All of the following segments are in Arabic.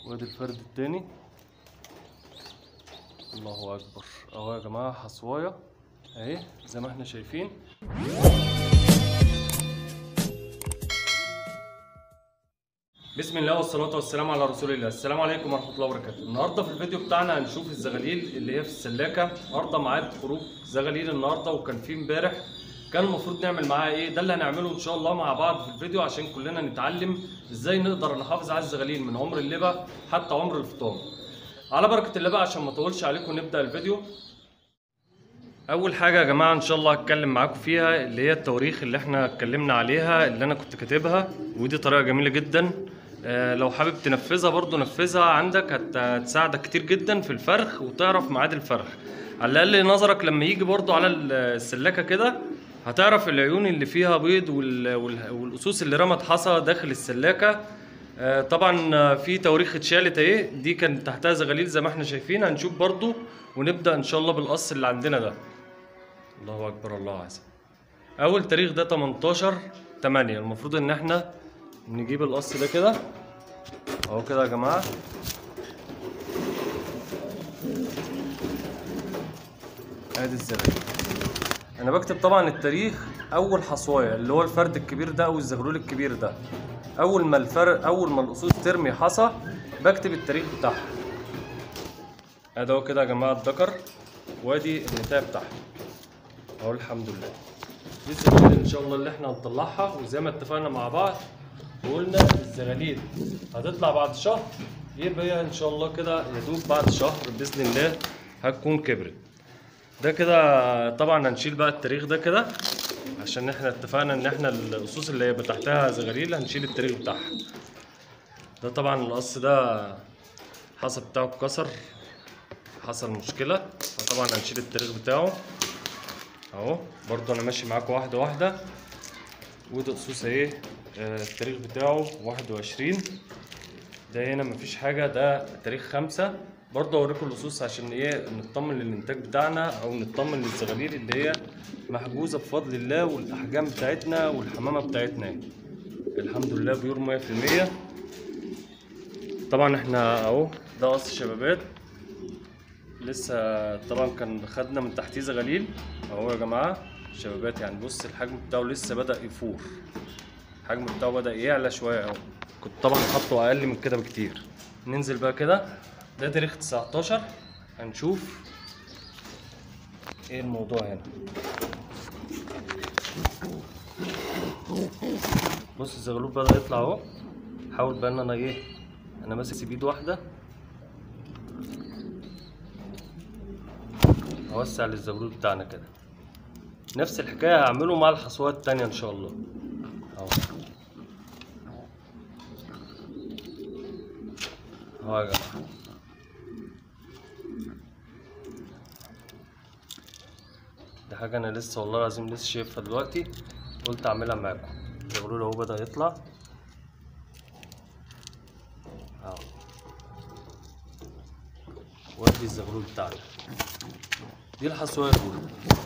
وادي الفرد التاني. الله اكبر اهو يا جماعه، حصوايه اهي زي ما احنا شايفين. بسم الله والصلاه والسلام على رسول الله. السلام عليكم ورحمه الله وبركاته. النهارده في الفيديو بتاعنا هنشوف الزغاليل اللي هي في السلاكه. النهارده ميعاد خروج زغاليل النهارده، وكان في امبارح كان المفروض نعمل معاها ايه. ده اللي هنعمله ان شاء الله مع بعض في الفيديو، عشان كلنا نتعلم ازاي نقدر نحافظ على الزغاليل من عمر اللبا حتى عمر الفطام. على بركه الله بقى، عشان ما اطولش عليكم نبدا الفيديو. اول حاجه يا جماعه ان شاء الله هتكلم معاكم فيها اللي هي التواريخ اللي احنا اتكلمنا عليها، اللي انا كنت كاتبها، ودي طريقه جميله جدا. لو حابب تنفذها برضو نفذها عندك، هتساعدك كتير جدا في الفرخ، وتعرف ميعاد الفرخ. على الاقل نظرك لما يجي برضو على السلاكه كده هتعرف العيون اللي فيها بيض والاسوس اللي رمت حصى داخل السلاكه. طبعا في تواريخ اتشالت اهي، دي كان تحتها زغاليل زي ما احنا شايفين. هنشوف برضو ونبدا ان شاء الله بالقص اللي عندنا ده. الله اكبر الله عز. اول تاريخ ده 18/8. المفروض ان احنا نجيب القص ده كده اهو كده يا جماعه. ادي الزغاليل. انا بكتب طبعا التاريخ اول حصوايه اللي هو الفرد الكبير ده او الزغلول الكبير ده. اول ما الاسوس ترمي حصى بكتب التاريخ بتاعها. ادي اهو كده يا جماعه الذكر، وادي النتايه بتاعها اهو. الحمد لله دي الزغاليل ان شاء الله اللي احنا هنطلعها. وزي ما اتفقنا مع بعض وقلنا الزغاليل هتطلع بعد شهر، يبقى هي ان شاء الله كده يا دوب بعد شهر باذن الله هتكون كبرت. ده كده طبعا هنشيل بقى التاريخ ده كده، عشان احنا اتفقنا ان احنا الاسوس اللي هيبقى تحتها زغاليل هنشيل التاريخ بتاعها. ده طبعا القص ده الحصى بتاعه اتكسر، حصل مشكله، فطبعا هنشيل التاريخ بتاعه اهو. برضو انا ماشي معاكم واحده واحده. وده قصوص اهي، التاريخ بتاعه 21. ده هنا مفيش حاجه، ده تاريخ 5. برضه اوريكم اللصوص عشان ايه نطمن للانتاج بتاعنا، او نطمن للزغاليل اللي هي محجوزه بفضل الله، والاحجام بتاعتنا والحمامه بتاعتنا الحمد لله بيور 100%. طبعا احنا اهو ده قص شبابات لسه، طبعا كان خدنا من تحتيه زغاليل اهو يا جماعه شبابات. يعني بص الحجم بتاعه لسه بدأ يفور، الحجم بتاعه بدأ يعلى شويه اهو. كنت طبعا حاطه اقل من كده بكتير. ننزل بقى كده، ده تاريخ 19. هنشوف ايه الموضوع هنا. بص الزغلول بدأ يطلع اهو. حاول بقى ان انا ايه، انا ماسك بايد واحده اوسع للزغلول بتاعنا كده. نفس الحكايه هعمله مع الحصوات التانيه ان شاء الله اهو. اهو يا جماعه دي حاجه انا لسه والله العظيم لسه شايفها دلوقتي، قلت اعملها معاكم. الزغلول اهو بدأ يطلع اهو. وادي الزغلول بتاعنا، دي الحصويه الاولى.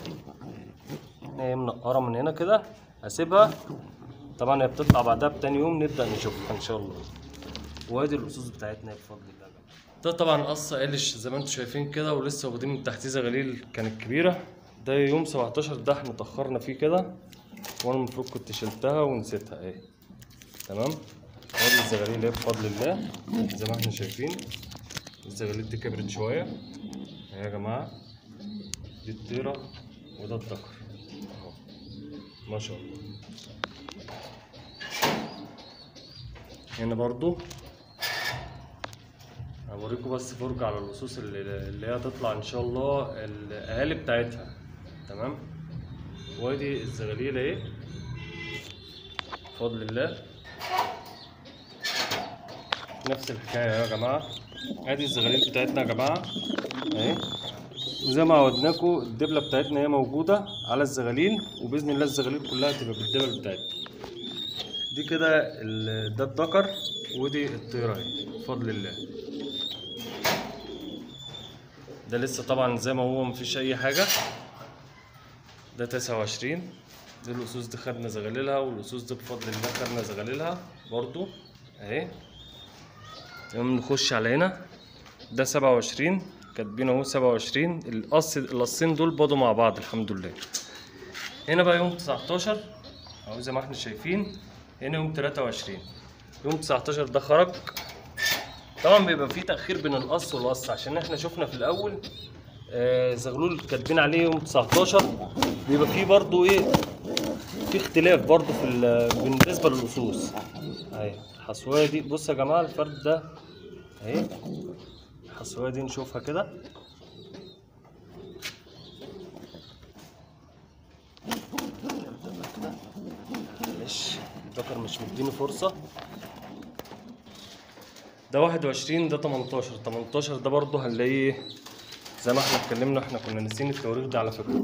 هي منقره من هنا كده، هسيبها. طبعا هي بتطلع بعدها بتاني يوم نبدأ نشوفها ان شاء الله. وادي الاسوس بتاعتنا بفضل الله. ده طبعا قص قلش زي ما انتم شايفين كده، ولسه واخدين من تحتيه زغاليل كانت كبيره. ده يوم 17 ده احنا اتأخرنا فيه كده، وانا المفروض كنت شلتها ونسيتها اهي. تمام. وادي الزغاليل اهي بفضل الله زي ما احنا شايفين. الزغاليل دي كبرت شويه اهي يا جماعه. دي الطيره وده الذكر اهو ما شاء الله. هنا برضو هوريكم بس فرجة على اللصوص اللي هي هتطلع ان شاء الله الاهالي بتاعتها. تمام. وادي الزغاليل اهي بفضل الله. نفس الحكايه يا جماعه. ادي الزغاليل بتاعتنا يا جماعه اهي. وزي ما عودناكم الدبله بتاعتنا هي موجوده على الزغاليل، وباذن الله الزغاليل كلها تبقى بالدبل بتاعتنا دي كده. ده الذكر ودي الطيره اهي بفضل الله. ده لسه طبعا زي ما هو مفيش اي حاجه. ده 29. دي الاسوس دي خدنا زغاليلها، والاسوس دي بفضل الله خدنا زغاليلها برضو اهي. تمام. نخش على هنا، ده 27 كاتبين اهو 27. القصين دول بضوا مع بعض الحمد لله. هنا بقى يوم 19 اهو زي ما احنا شايفين. هنا يوم 23. يوم 19 ده خرج. طبعا بيبقى فيه تأخير بين القص والقص عشان احنا شفنا في الأول زغلول كاتبين عليه يوم 19. بيبقى فيه برضو ايه، في اختلاف برضو بالنسبة للقصوص. اهي الحصوية دي، بص يا جماعة الفرد ده اهي. الحصوية دي نشوفها كده. معلش الذكر مش مديني فرصة. ده 21، ده 18. 18 ده برضه هنلاقيه زي ما احنا اتكلمنا، احنا كنا ناسيين التواريخ دي على فكرة.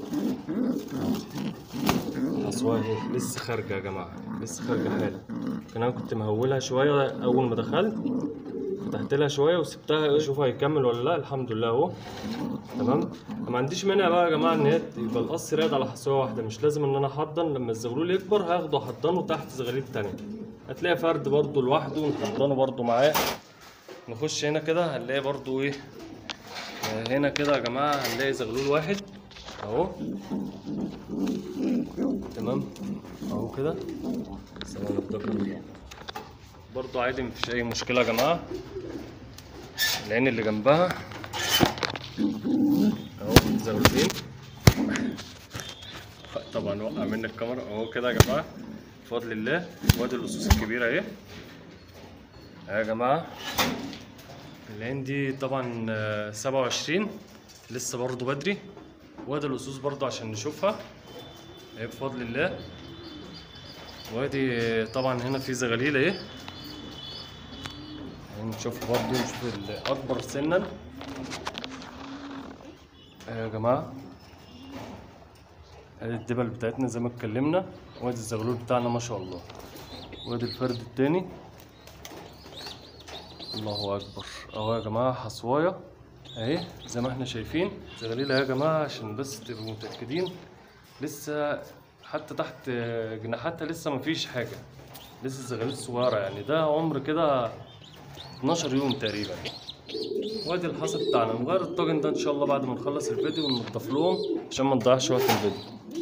الحصوية اهي لسه خارجة يا جماعة، لسه خارجة حالا. انا كنت مهولها شوية أول ما دخلت، فتحت لها شوية وسبتها اشوف هيكمل ولا لا. الحمد لله اهو تمام. ما عنديش مانع بقى يا جماعة ان هي يبقى القص راقد على حصوية واحدة، مش لازم ان انا احضن. لما الزغلول يكبر هاخده احضنه تحت زغاليل تانية، هتلاقي فرد برضه لوحده ونحضنه برضه معاه. نخش هنا كده هنلاقي برضو ايه، هنا كده يا جماعة هنلاقي زغلول واحد اهو تمام اهو كده. سلام الذكر برضو عادي، مفيش اي مشكلة يا جماعة. العين اللي جنبها اهو زغلولين. طبعا وقع مني الكاميرا اهو كده يا جماعة بفضل الله. وادي اللصوص الكبيرة اهي يا جماعة. العين دي طبعا 27 لسه برضو بدري. وادي الأصوص برضو عشان نشوفها اهي بفضل الله. وادي طبعا هنا في زغاليل اهي نشوفها برضو، نشوف الأكبر سنا يا جماعة. ادي الدبل بتاعتنا زي ما اتكلمنا، وادي الزغلول بتاعنا ما شاء الله. وادي الفرد التاني الله اكبر اهو يا جماعه. حصوايه اهي زي ما احنا شايفين. زغاليل اهي يا جماعه عشان بس تبقوا متاكدين. لسه حتى تحت جناحاتها لسه مفيش حاجه، لسه الزغاليل صغيره يعني. ده عمر كده 12 يوم تقريبا. وادي الحصى بتاعنا. نغير الطاجن ده ان شاء الله بعد ما نخلص الفيديو وننضف لهم عشان ما نضيعش وقت الفيديو.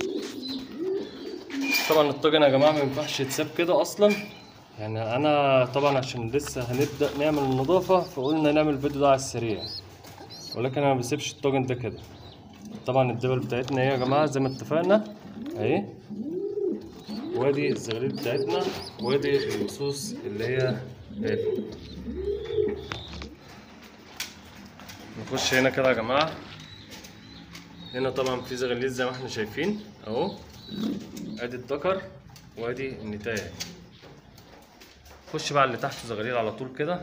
طبعا الطاجن يا جماعه ما ينفعش يتساب كده اصلا يعني. انا طبعا عشان لسه هنبدا نعمل النظافه فقلنا نعمل الفيديو ده على السريع، ولكن انا ما بسيبش الطاجن ده كده. طبعا الدبل بتاعتنا اهي يا جماعه زي ما اتفقنا اهي. وادي الزغاليل بتاعتنا، وادي اللصوص اللي هي اهي. نخش هنا كده يا جماعه. هنا طبعا في زغاليل زي ما احنا شايفين اهو. ادي الذكر وادي النتايه. نخش بقى اللي تحت زغاليل على طول كده.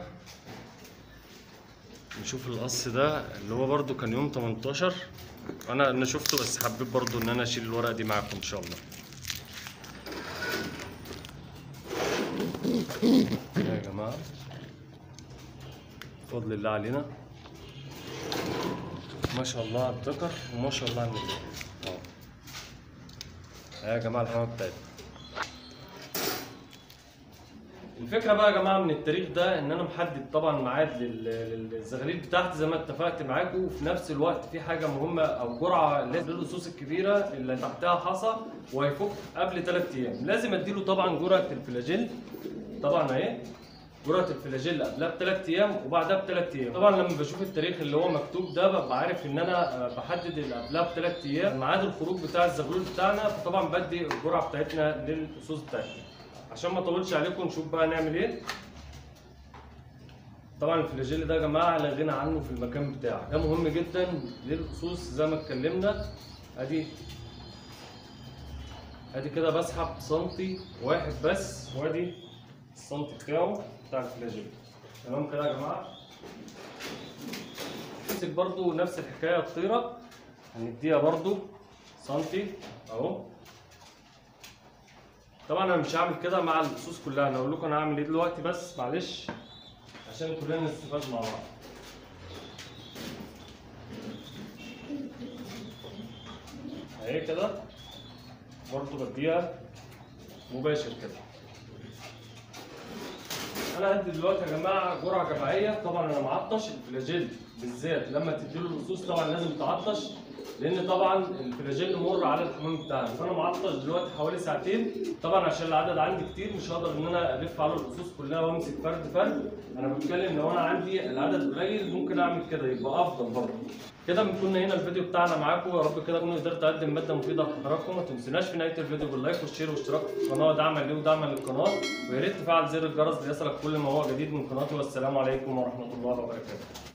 نشوف القص ده اللي هو برضو كان يوم 18. انا شفته بس حبيت برضو ان انا اشيل الورقه دي معاكم ان شاء الله يا جماعه بفضل الله علينا. ما شاء الله على الذكر وما شاء الله على النتايه اهو يا جماعه. الحمامه بتاعتنا. الفكره بقى يا جماعه من التاريخ ده ان انا محدد طبعا ميعاد للزغاليل بتاعتي زي ما اتفقت معاكم. وفي نفس الوقت في حاجه مهمه او جرعه للأصوص الكبيره اللي تحتها حصى وهيفك قبل 3 ايام. لازم اديله طبعا جرعه الفلاجيل طبعا اهي. جرعه الفلاجيل قبلها ب3 ايام وبعدها ب3 ايام. طبعا لما بشوف التاريخ اللي هو مكتوب ده ببقى عارف ان انا بحدد اللي قبلها ب3 ايام ميعاد الخروج بتاع الزغلول بتاعنا. فطبعا بدي الجرعه بتاعتنا للأصوص بتاعتنا. عشان ما اطولش عليكم نشوف بقى نعمل ايه. طبعا الفلاجيل ده يا جماعه لا غنى عنه في المكان بتاعه، ده مهم جدا للأصوص زي ما اتكلمنا. ادي كده بسحب سنتي واحد بس، وادي السنتي بتاعه بتاع الفلاجيل تمام كده يا جماعه. نمسك برضو نفس الحكايه الطيره هنديها برضو سنتي اهو. طبعا انا مش هعمل كده مع الأصوص كلها، انا هقول لكم انا هعمل ايه دلوقتي بس معلش عشان كلنا نستفاد مع بعض. اهي كده برضه بديها مباشر كده انا هدي دلوقتي يا جماعه جرعه جماعيه. طبعا انا معطش. الفلاجيل بالذات لما تديله اللصوص طبعا لازم تعطش، لان طبعا الفلاجيل مر على الحمام بتاعنا. فانا معطش دلوقتي حوالي ساعتين. طبعا عشان العدد عندي كتير مش هقدر ان انا الف على اللصوص كلها وامسك فرد فرد. انا بتكلم لو انا عندي العدد قليل ممكن اعمل كده، يبقى افضل برضه. كده بنكون هنا الفيديو بتاعنا معاكم. يا رب كده اكون قدرت اقدم ماده مفيده لحضراتكم. ما تنسوناش في نهايه الفيديو باللايك والشير والاشتراك في القناه دعما لي ودعما للقناه، ويا ريت تفعل زر الجرس ليصلك كل ما هو جديد من قناتي. والسلام عليكم ورحمه الله وبركاته.